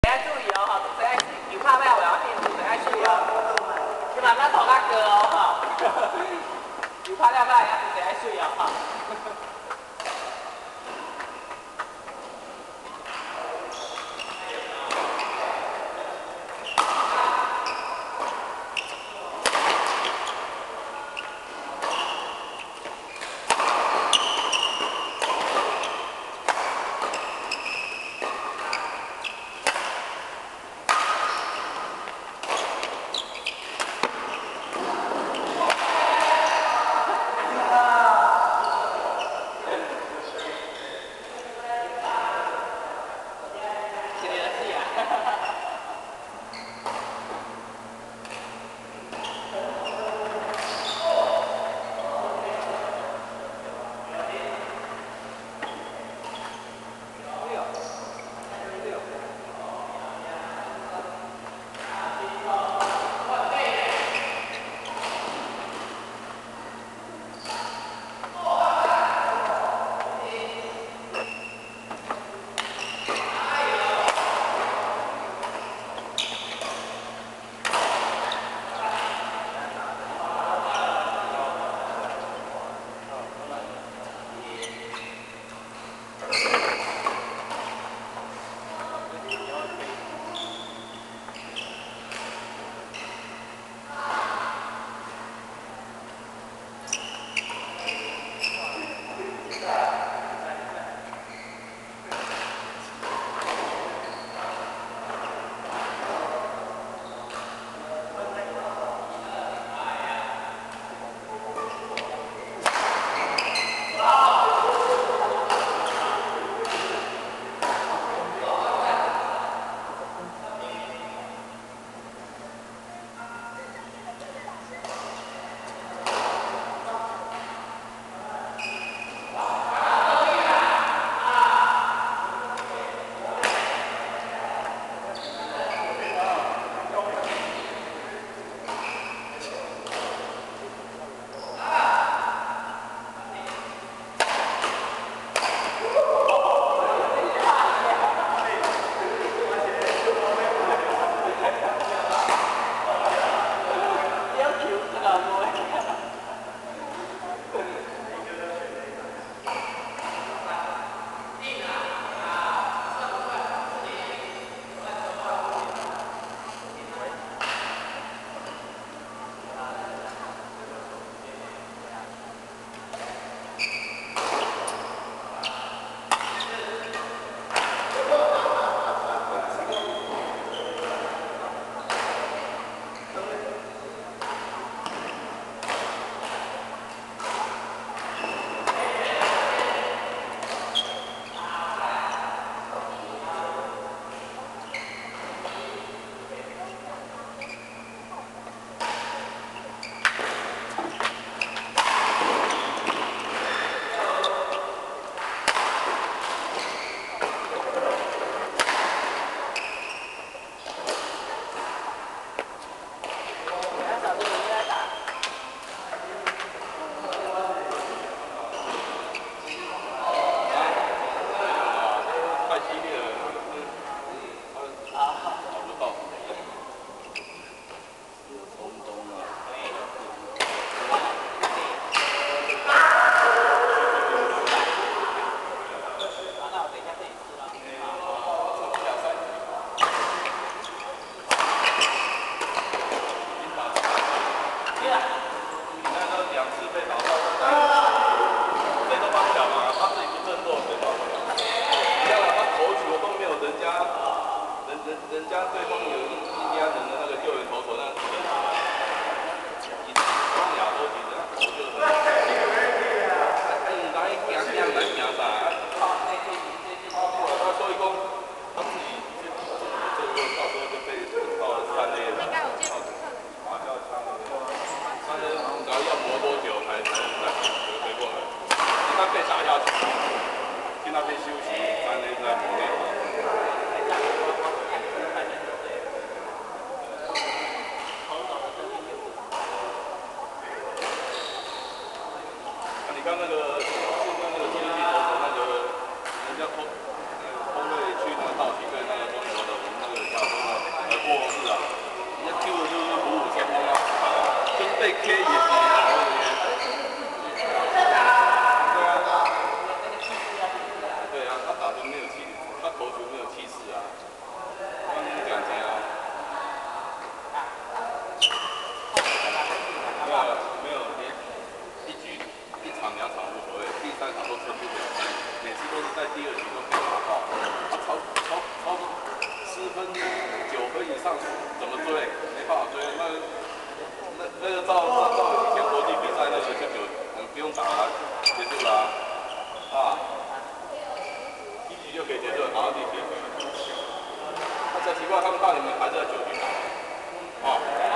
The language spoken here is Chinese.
大家注意哦，哈，大家有拍卖我要念书，大家注意哦，你慢慢头那个哦，哈，有拍卖卖，大家注意哦，哈。 可以也比对啊，他打球没有气，他投球没有气势啊，刚刚讲这样。没有，连一局、一场、2场无所谓，第3场都撑不了，每次都是在第2局都可以打爆。他超10分、9分以上怎么追？没办法追。那个照以前国际比赛那个就不用打了，结束了啊，1局就可以结束了，然后第7局。那才奇怪，他们到你们还是在9局打，哦。